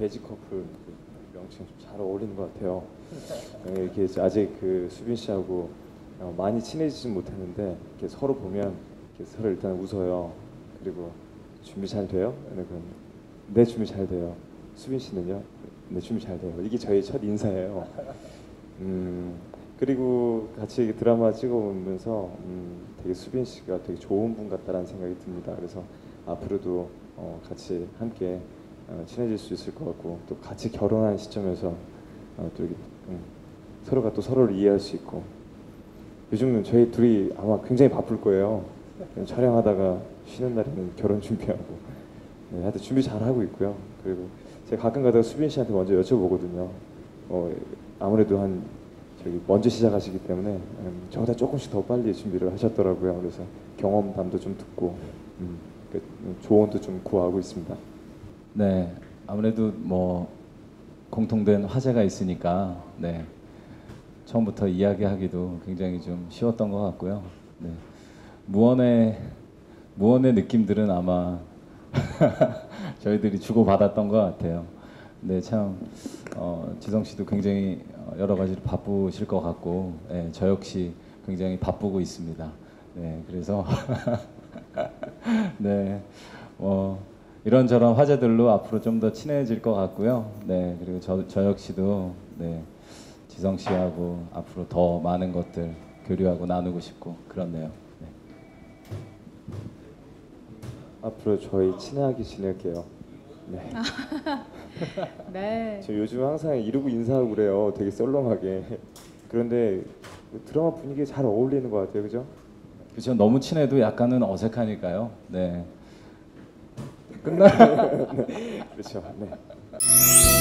돼지 커플 그 명칭 좀 잘 어울리는 것 같아요. 이렇게 아직 그 수빈 씨하고 많이 친해지진 못했는데 이렇게 서로 보면 이렇게 서로 일단 웃어요. 그리고 준비 잘 돼요? 네, 준비 잘 돼요. 수빈 씨는요? 네, 준비 잘 돼요. 이게 저희 첫 인사예요. 그리고 같이 이렇게 드라마 찍어보면서 되게 수빈 씨가 되게 좋은 분 같다라는 생각이 듭니다. 그래서 앞으로도 같이 함께 친해질 수 있을 것 같고 또 같이 결혼한 시점에서 또 이렇게 서로가 또 서로를 이해할 수 있고 요즘은 저희 둘이 아마 굉장히 바쁠 거예요. 촬영하다가 쉬는 날에는 결혼 준비하고 네, 하여튼 준비 잘 하고 있고요. 그리고 제가 가끔 가다가 수빈 씨한테 먼저 여쭤보거든요. 아무래도 저기 먼저 시작하시기 때문에 저보다 조금씩 더 빨리 준비를 하셨더라고요. 그래서 경험담도 좀 듣고 조언도 좀 구하고 있습니다. 네, 아무래도 뭐 공통된 화제가 있으니까 네, 처음부터 이야기하기도 굉장히 좀 쉬웠던 것 같고요. 네, 무언의 느낌들은 아마 저희들이 주고받았던 것 같아요. 네, 참 지성 씨도 굉장히 여러 가지로 바쁘실 것 같고, 네, 저 역시 굉장히 바쁘고 있습니다. 네, 그래서 네, 이런저런 화제들로 앞으로 좀 더 친해질 것 같고요. 네, 그리고 저 역시도 네, 지성 씨하고 앞으로 더 많은 것들 교류하고 나누고 싶고 그렇네요. 네. 앞으로 저희 친하게 지낼게요. 네. 네. 저 요즘 항상 이러고 인사하고 그래요. 되게 썰렁하게. 그런데 드라마 분위기에 잘 어울리는 것 같아요, 그죠? 그렇죠. 너무 친해도 약간은 어색하니까요. 네. 끝나. 그렇죠. 네.